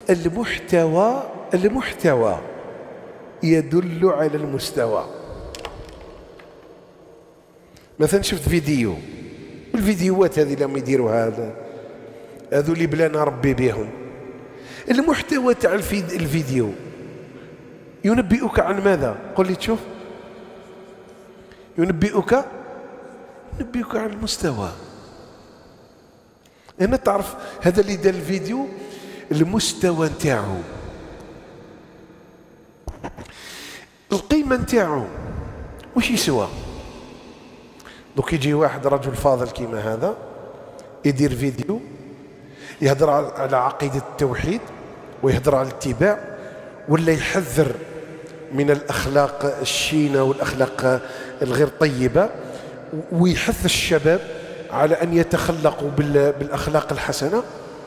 المحتوى يدل على المستوى. مثلا شفت فيديو، الفيديوهات هذه لما يديروا هذو اللي بلانا ربي بهم، المحتوى تاع الفيديو ينبئك عن ماذا؟ قل لي تشوف. ينبئك عن المستوى. هنا تعرف هذا اللي دار الفيديو المستوى نتاعو، القيمة نتاعو وش يسوى. دوك يجي واحد رجل فاضل كيما هذا يدير فيديو يهضر على عقيدة التوحيد ويهضر على الاتباع، ولا يحذر من الأخلاق الشينة والأخلاق الغير طيبة، ويحث الشباب على أن يتخلقوا بالأخلاق الحسنة.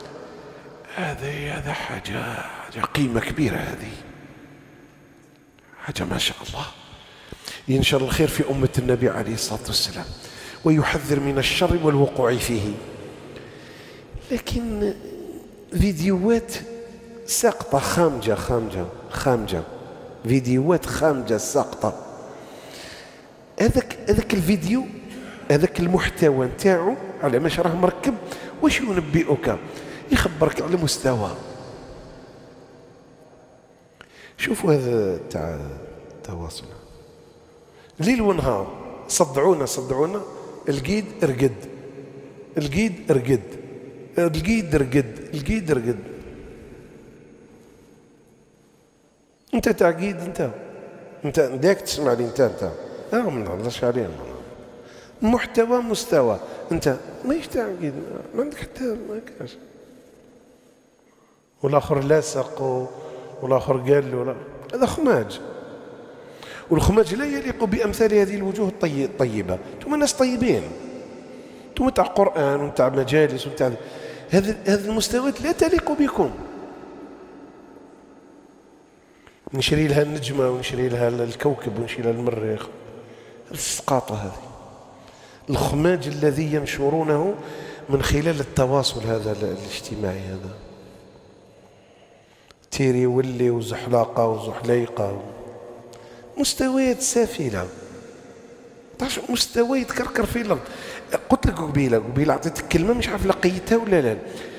هذا حاجة قيمة كبيرة، هذه حاجة ما شاء الله ينشر الخير في أمة النبي عليه الصلاة والسلام، ويحذر من الشر والوقوع فيه. لكن فيديوهات ساقطة خامجة، فيديوهات خامجة ساقطة. هذاك الفيديو، هذاك المحتوى نتاعو على ماش راه مركب، واش ينبئك؟ يخبرك على مستوى. شوفوا هذا تاع التواصل ليل ونهار، صدعونا القيد ارقد، القيد ارقد. انت تاع قيد، انت داك تسمع لي، انت ما نهضرش عليه. محتوى مستوى، انت ماهيش تاع قيد، ما عندك حتى ما كاش. والاخر لاصق والاخر قال له هذا خماج، والخماج لا يليق بامثال هذه الوجوه الطيبه. انتم ناس طيبين، انتم تاع قران وتاع مجالس وتاع هذه المستويات لا تليق بكم. نشري لها النجمه ونشري لها الكوكب ونشري لها المريخ، السقاطه هذه، الخماج الذي ينشرونه من خلال التواصل هذا الاجتماعي، هذا تيري ولي وزحلاقه وزحليقه، مستويات سافله، مستوى يتكركر في الارض. قلت لك قبيله عطيتك كلمه مش عارف لقيتها ولا لا.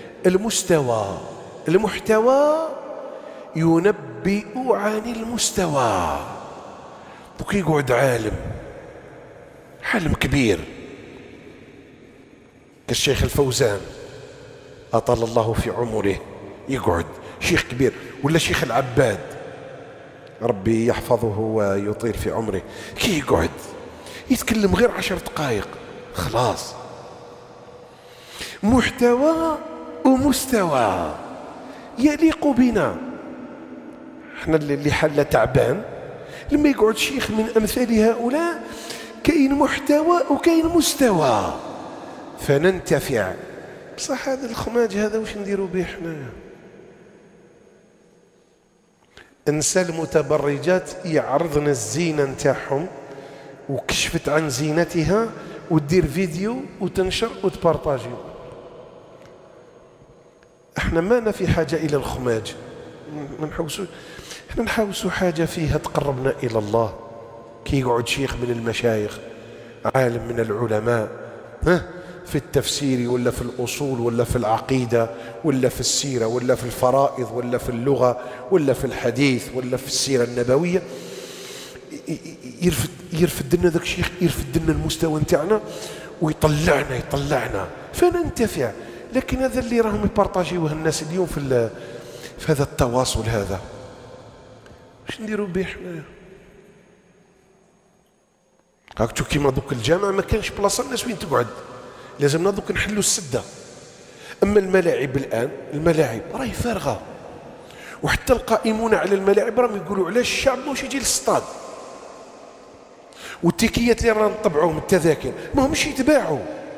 المحتوى ينبئ عن المستوى. دوك يقعد عالم كبير كالشيخ الفوزان أطال الله في عمره، يقعد شيخ كبير، ولا شيخ العباد ربي يحفظه ويطيل في عمره، كي يقعد يتكلم غير 10 دقائق خلاص. محتوى ومستوى يليق بنا احنا اللي حل تعبان لما يقعد شيخ من امثال هؤلاء. كاين محتوى وكاين مستوى فننتفع. بصح هذا الخماج هذا واش نديروا به حنايا؟ النساء المتبرجات يعرضن الزينه نتاعهم وكشفت عن زينتها ودير فيديو وتنشر وتبارطاجي. احنا ما في حاجه الى الخماج، ما نحوسوا، احنا نحوسوا حاجه فيها تقربنا الى الله. كي يقعد شيخ من المشايخ، عالم من العلماء، في التفسير ولا في الأصول ولا في العقيدة ولا في السيرة ولا في الفرائض ولا في اللغة ولا في الحديث ولا في السيرة النبوية، يرفد لنا ذاك الشيخ، يرفد لنا المستوى نتاعنا ويطلعنا فننتفع. لكن هذا اللي راهم يبارطاجيوه الناس اليوم في هذا التواصل هذا، واش نديروا به حنايا؟ هاك تشوف كيما دوك الجامع ما كانش بلاصه الناس وين تقعد، لازمنا دوك نحلوا السده. اما الملاعب الان، الملاعب راهي فارغه، وحتى القائمون على الملاعب راهم يقولوا علاش الشعب ماهوش يجي للصطاد، والتيكيات اللي رانا نطبعوهم التذاكر ما همش يتباعوا،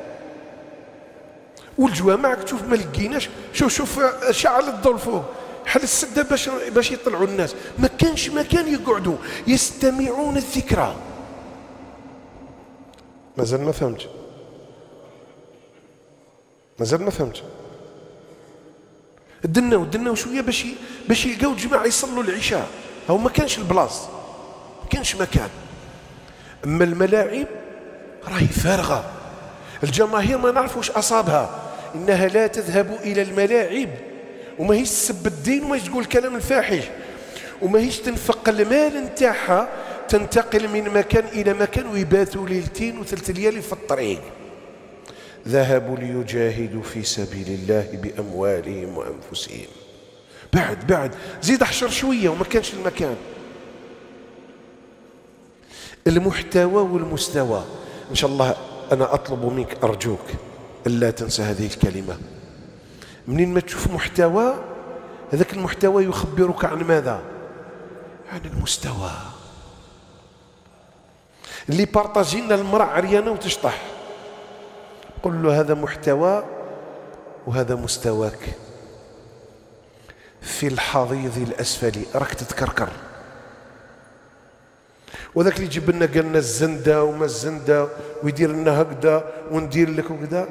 والجوامع تشوف ما لقيناش. شوف شعل الضوء فوق حل السده باش يطلعوا الناس، ما كانش مكان يقعدوا يستمعون الذكرى. مازال ما فهمتش، دناو شويه باش يلقاو الجماعه يصلوا العشاء. هو ما كانش البلاص، ما كانش مكان. اما الملاعب راهي فارغه، الجماهير ما نعرف واش اصابها، انها لا تذهب الى الملاعب، وما هيش تسب الدين وما هيش تقول الكلام الفاحش، وما هيش تنفق المال نتاعها تنتقل من مكان الى مكان ويباتوا ليلتين وثلاث ليالي في الطريق. ذهبوا ليجاهدوا في سبيل الله باموالهم وانفسهم. بعد زيد احشر شويه وما كانش المكان. المحتوى والمستوى، ان شاء الله انا اطلب منك ارجوك الا تنسى هذه الكلمه. منين ما تشوف محتوى، هذاك المحتوى يخبرك عن ماذا؟ عن المستوى. اللي بارطاجي لنا المرأة عريانة وتشطح، قل له هذا محتوى وهذا مستواك. في الحضيض الأسفل راك تتكركر. وذاك اللي يجيب لنا قال لنا الزندة وما الزندة ويدير لنا هكذا وندير لك وكذا،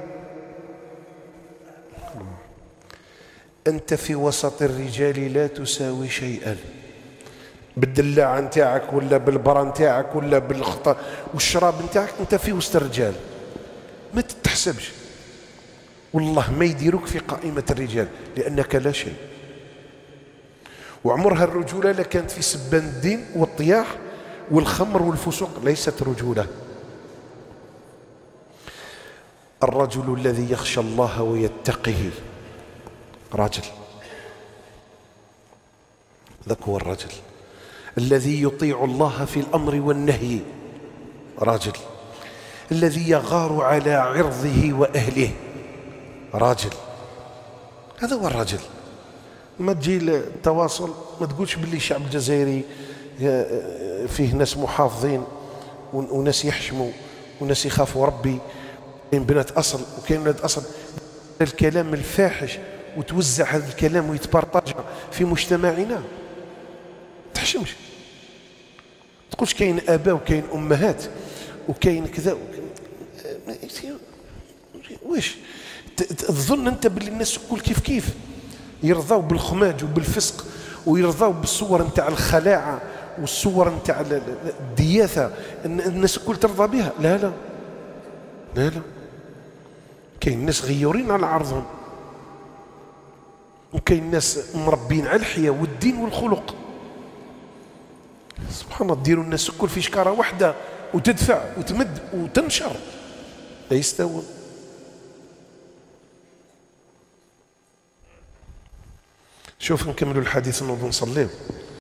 أنت في وسط الرجال لا تساوي شيئا. بالدلاعة نتاعك ولا بالبرا نتاعك ولا بالخطأ والشراب نتاعك، أنت في وسط الرجال، ما تتحسبش. والله ما يديروك في قائمة الرجال لأنك لا شيء. وعمرها الرجولة لا كانت في سبان الدين والطياح والخمر والفسوق، ليست رجولة. الرجل الذي يخشى الله ويتقيه راجل، ذاك هو الرجل. الذي يطيع الله في الأمر والنهي راجل. الذي يغار على عرضه وأهله راجل. هذا هو الرجل. ما تجي التواصل ما تقولش باللي الشعب الجزائري فيه ناس محافظين وناس يحشموا وناس يخافوا ربي، كاين بنات أصل وكاين ولاد أصل. الكلام الفاحش وتوزع هذا الكلام ويتبرطج في مجتمعنا، تحشمش. تقولش كاين آباء وكاين أمهات وكاين كذا واش تظن أنت باللي الناس الكل كيف يرضاو بالخماج وبالفسق ويرضاو بالصور نتاع الخلاعة والصور نتاع الدياثة الناس الكل ترضى بها؟ لا لا لا لا. كاين ناس غيورين على عرضهم، وكاين ناس مربين على الحياة والدين والخلق. سبحان الله، ديروا الناس الكل في شكارة واحدة وتدفع وتمد وتنشر، لا يستوون. شوف نكملوا الحديث ونوضوا نصليو.